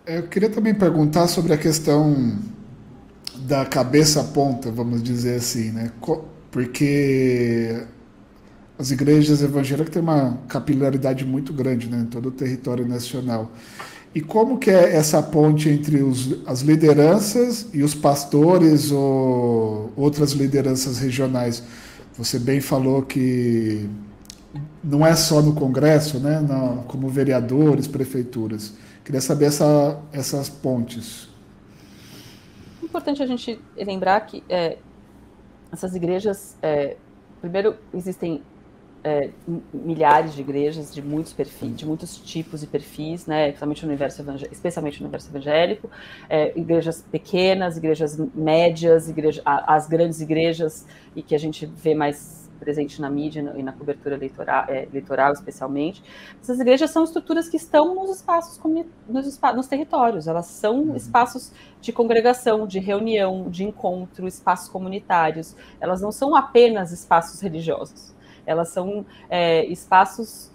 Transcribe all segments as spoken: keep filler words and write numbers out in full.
Eu queria também perguntar sobre a questão da cabeça à ponta, vamos dizer assim, né? Porque as igrejas evangélicas têm uma capilaridade muito grande, né, em todo o território nacional. E como que é essa ponte entre os, as lideranças e os pastores ou outras lideranças regionais? Você bem falou que não é só no Congresso, né, na, como vereadores, prefeituras. Queria saber essa, essas pontes. É importante a gente lembrar que é, essas igrejas, é, primeiro, existem é, milhares de igrejas de muitos perfis, de muitos tipos e perfis, né, especialmente no universo evangélico, especialmente no universo evangélico, é, igrejas pequenas, igrejas médias, igreja, as grandes igrejas e que a gente vê mais presente na mídia e na cobertura eleitoral, é, eleitoral especialmente. Essas igrejas são estruturas que estão nos espaços, nos, nos territórios, elas são espaços de congregação, de reunião, de encontro, espaços comunitários, elas não são apenas espaços religiosos. Elas são é, espaços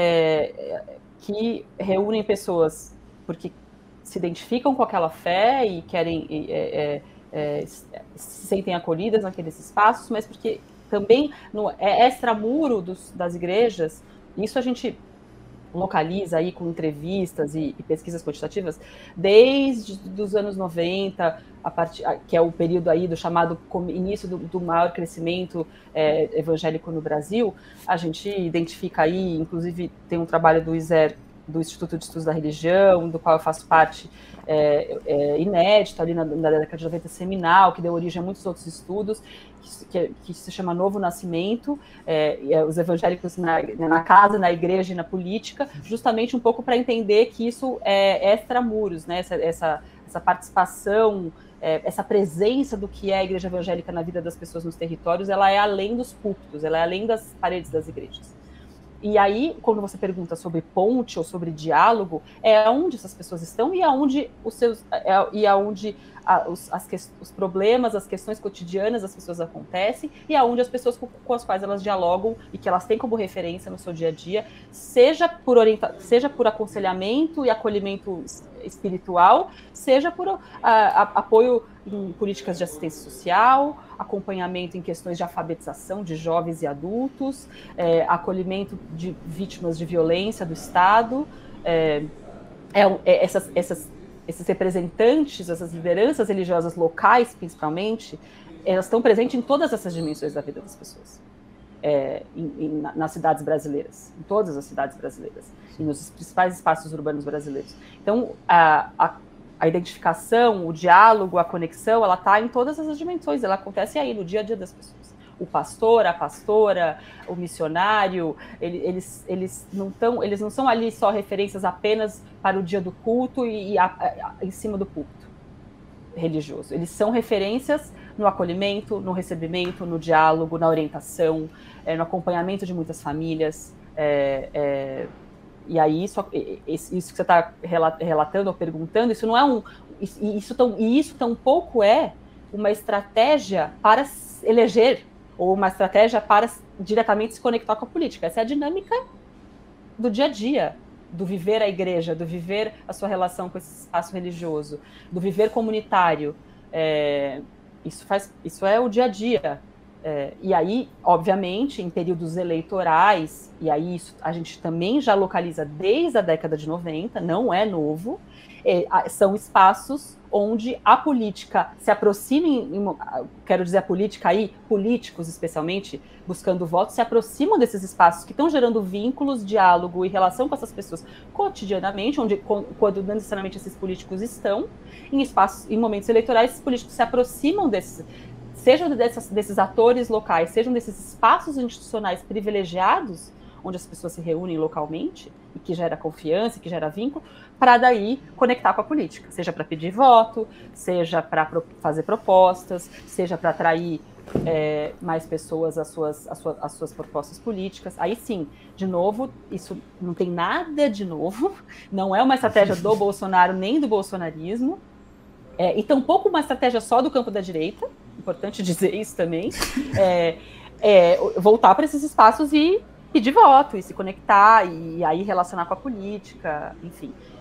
é, que reúnem pessoas porque se identificam com aquela fé e querem é, é, se sentem acolhidas naqueles espaços, mas porque também no é extramuro dos, das igrejas, isso a gente localiza aí com entrevistas e, e pesquisas quantitativas desde os anos noventa, a partir, que é o período aí do chamado início do, do maior crescimento é, evangélico no Brasil. A gente identifica aí, inclusive tem um trabalho do ISER, do Instituto de Estudos da Religião, do qual eu faço parte, é, é, inédito, ali na, na década de noventa, seminal, que deu origem a muitos outros estudos, que, que, que se chama Novo Nascimento, é, os evangélicos na, na casa, na igreja e na política, justamente um pouco para entender que isso é extramuros, né? essa, essa, essa participação, é, essa presença do que é a igreja evangélica na vida das pessoas nos territórios, ela é além dos púlpitos, ela é além das paredes das igrejas. E aí, quando você pergunta sobre ponte ou sobre diálogo, é onde essas pessoas estão e aonde os seus é, e aonde a, os, as, os problemas, as questões cotidianas das pessoas acontecem e aonde as pessoas com, com as quais elas dialogam e que elas têm como referência no seu dia a dia, seja por orienta, seja por aconselhamento e acolhimento espiritual, seja por a, a, apoio em políticas de assistência social, acompanhamento em questões de alfabetização de jovens e adultos, é, acolhimento de vítimas de violência do Estado. É, é, essas, essas, esses representantes, essas lideranças religiosas locais, principalmente, elas estão presentes em todas essas dimensões da vida das pessoas. É, em, em, nas cidades brasileiras, em todas as cidades brasileiras, e nos principais espaços urbanos brasileiros. Então, a, a a identificação, o diálogo, a conexão, ela está em todas essas dimensões, ela acontece aí, no dia a dia das pessoas. O pastor, a pastora, o missionário, eles, eles, não, tão, eles não são ali só referências apenas para o dia do culto e, e a, a, em cima do púlpito religioso. Eles são referências no acolhimento, no recebimento, no diálogo, na orientação, é, no acompanhamento de muitas famílias, é, é, e aí, isso, isso que você está relatando ou perguntando, isso não é um. Isso, tão, e isso tampouco é uma estratégia para eleger, ou uma estratégia para diretamente se conectar com a política. Essa é a dinâmica do dia a dia, do viver a igreja, do viver a sua relação com esse espaço religioso, do viver comunitário. É, isso, faz, isso é o dia a dia. É, e aí, obviamente, em períodos eleitorais, e aí isso a gente também já localiza desde a década de noventa, não é novo, é, são espaços onde a política se aproxima, em, quero dizer a política aí, políticos especialmente, buscando votos, se aproximam desses espaços que estão gerando vínculos, diálogo e relação com essas pessoas cotidianamente, onde, quando não necessariamente esses políticos estão, em espaços, em momentos eleitorais, esses políticos se aproximam desses, sejam dessas, desses atores locais, sejam desses espaços institucionais privilegiados, onde as pessoas se reúnem localmente, e que gera confiança, que gera vínculo, para daí conectar com a política, seja para pedir voto, seja para pro, fazer propostas, seja para atrair é, mais pessoas às suas, às, suas, às suas propostas políticas. Aí sim, de novo, isso não tem nada de novo, não é uma estratégia do Bolsonaro nem do bolsonarismo, é, e tampouco uma estratégia só do campo da direita, importante dizer isso também, é, é, voltar para esses espaços e pedir voto, e se conectar, e aí relacionar com a política, enfim.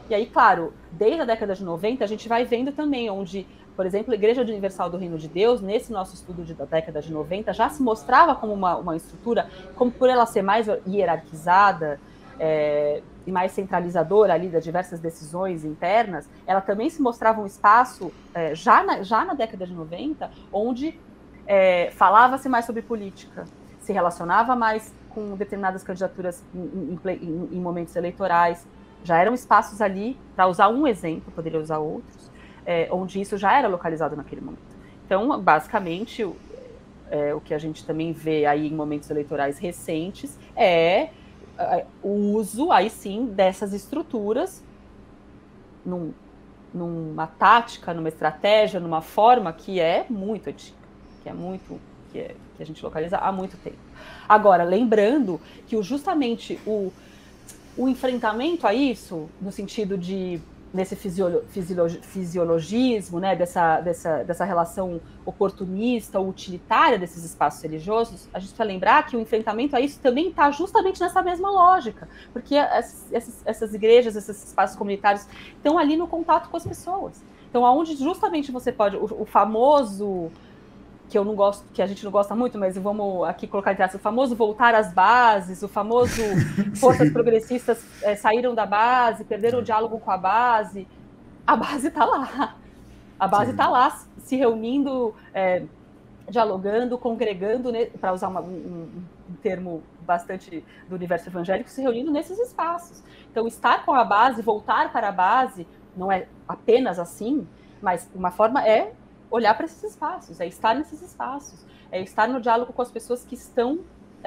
E aí, claro, desde a década de noventa, a gente vai vendo também onde, por exemplo, a Igreja Universal do Reino de Deus, nesse nosso estudo de, da década de noventa, já se mostrava como uma, uma estrutura, como por ela ser mais hierarquizada, é, e mais centralizadora ali das diversas decisões internas, ela também se mostrava um espaço, é, já, na, já na década de noventa, onde é, falava-se mais sobre política, se relacionava mais com determinadas candidaturas em, em, em, em momentos eleitorais. Já eram espaços ali, para usar um exemplo, poderia usar outros, é, onde isso já era localizado naquele momento. Então, basicamente, o, é, o que a gente também vê aí em momentos eleitorais recentes é o uso, aí sim, dessas estruturas num, numa tática, numa estratégia, numa forma que é muito antiga, que é muito, que, é, que a gente localiza há muito tempo. Agora, lembrando que justamente o, o enfrentamento a isso, no sentido de nesse fisiolo, fisiolo, fisiologismo, né, dessa, dessa, dessa relação oportunista ou utilitária desses espaços religiosos, a gente precisa lembrar que o enfrentamento a isso também está justamente nessa mesma lógica, porque essas, essas igrejas, esses espaços comunitários estão ali no contato com as pessoas. Então, aonde justamente você pode, o, o famoso, que eu não gosto, que a gente não gosta muito, mas vamos aqui colocar entre aspas, o famoso voltar às bases, o famoso forças progressistas é, saíram da base, perderam o diálogo com a base. A base está lá. A base está lá se reunindo, é, dialogando, congregando, né, para usar uma, um, um termo bastante do universo evangélico, se reunindo nesses espaços. Então, estar com a base, voltar para a base, não é apenas assim, mas uma forma é olhar para esses espaços, é estar nesses espaços, é estar no diálogo com as pessoas que estão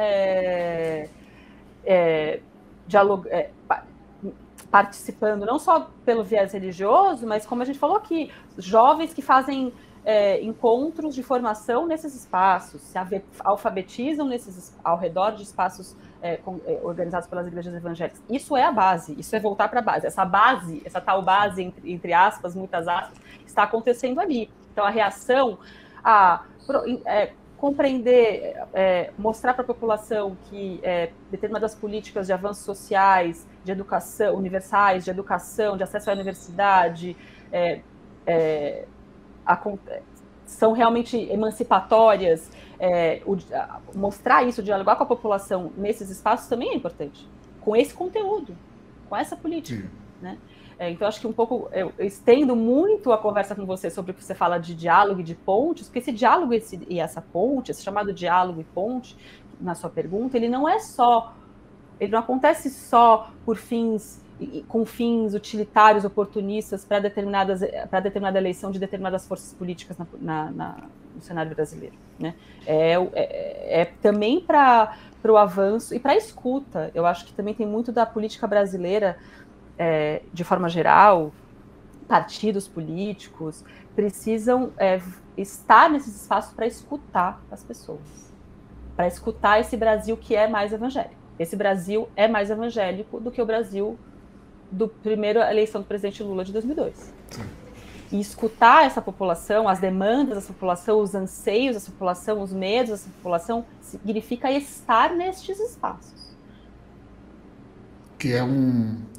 é, é, dialog, é, participando, não só pelo viés religioso, mas como a gente falou aqui, jovens que fazem é, encontros de formação nesses espaços, se alfabetizam nesses, ao redor de espaços é, com, é, organizados pelas igrejas evangélicas. Isso é a base, isso é voltar para a base. Essa base, essa tal base, entre, entre aspas, muitas aspas, está acontecendo ali. Então, a reação a é, compreender, é, mostrar para a população que é, determinadas políticas de avanços sociais, de educação, universais, de educação, de acesso à universidade, é, é, a, são realmente emancipatórias, é, o, a, mostrar isso, dialogar com a população nesses espaços também é importante, com esse conteúdo, com essa política, Sim. né? É, então, acho que um pouco, eu estendo muito a conversa com você sobre o que você fala de diálogo e de pontes, porque esse diálogo esse, e essa ponte, esse chamado diálogo e ponte, na sua pergunta, ele não é só, ele não acontece só por fins, com fins utilitários, oportunistas para determinadas, para determinada eleição de determinadas forças políticas na, na, na, no cenário brasileiro, né? É, é, é também para o avanço e para a escuta. Eu acho que também tem muito da política brasileira, É, de forma geral, partidos políticos precisam é, estar nesses espaços para escutar as pessoas, para escutar esse Brasil que é mais evangélico. Esse Brasil é mais evangélico do que o Brasil do primeira eleição do presidente Lula de dois mil e dois. E escutar essa população, as demandas dessa população, os anseios dessa população, os medos dessa população, significa estar nestes espaços. Que é um,